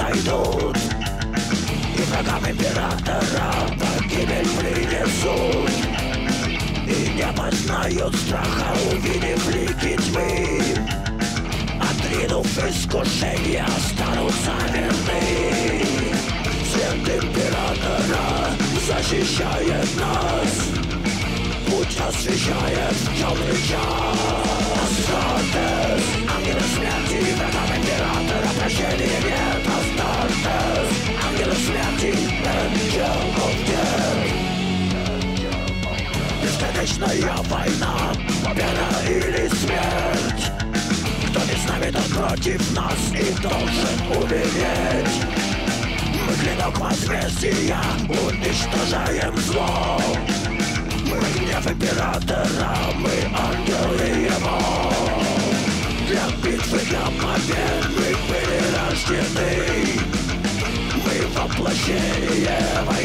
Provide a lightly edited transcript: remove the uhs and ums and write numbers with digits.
сойдут, и врагам императора погибель принесут. И не познают страха, увидев лики тьмы. Отринув искушения, останутся верны. Свет императора защищает нас, путь освещает в темный час. Астартес, ангелы смерти, врагам императора прощения нет. Астартес, ангелы смерти, Angel of Death. Бесконечная война, победа или смерть. Кто не с нами, тот против нас и должен умереть. Мы клинок возмездия, уничтожаем зло. Мы гнев императора, мы ангелы его. Для битвы, для побед мы были рождены. Мы воплощение войны.